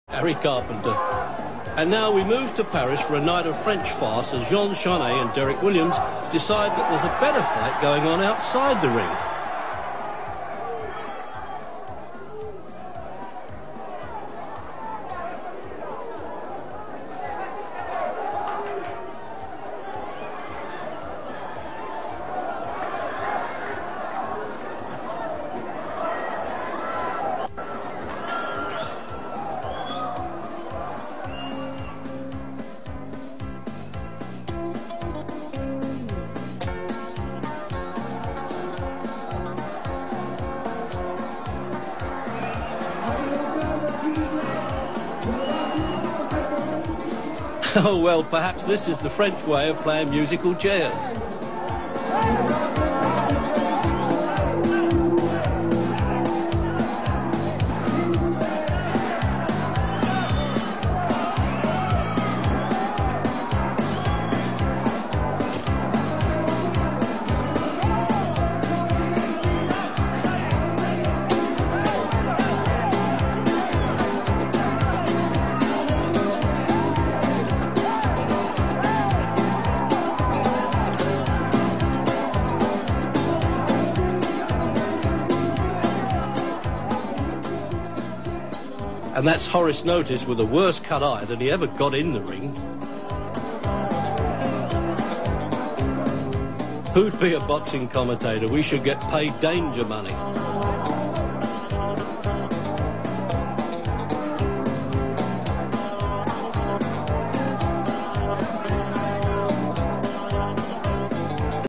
Harry Carpenter. And now we move to Paris for a night of French farce as Jean Chanet and Derek Williams decide that there's a better fight going on outside the ring. Oh, well, perhaps this is the French way of playing musical chairs. And that's Horace Notice with a worse cut eye than he ever got in the ring. Who'd be a boxing commentator? We should get paid danger money.